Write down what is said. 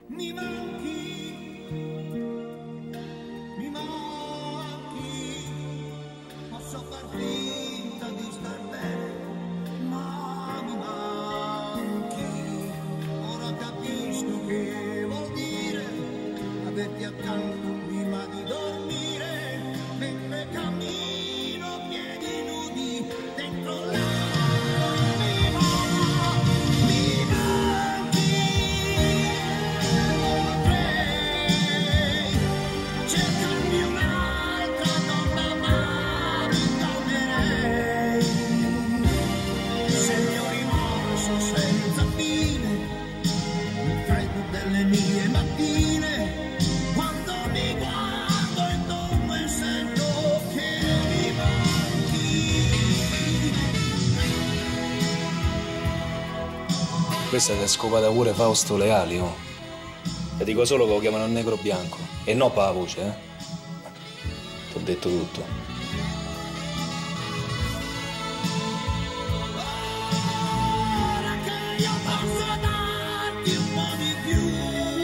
Mi manchi, mi manchi, posso far finta di star bene, ma mi manchi. Ora capisco che vuol dire averti accanto prima di dormire, mentre cammino a piedi nudi dentro la mie mattine, quando mi guardo intorno e sento che mi manchi. Questa ti è scopata pure Fausto Leali, oh. E dico solo che lo chiamano il negro bianco. E no per la voce, eh. Ti ho detto tutto. Ora che io posso darti un po' di più,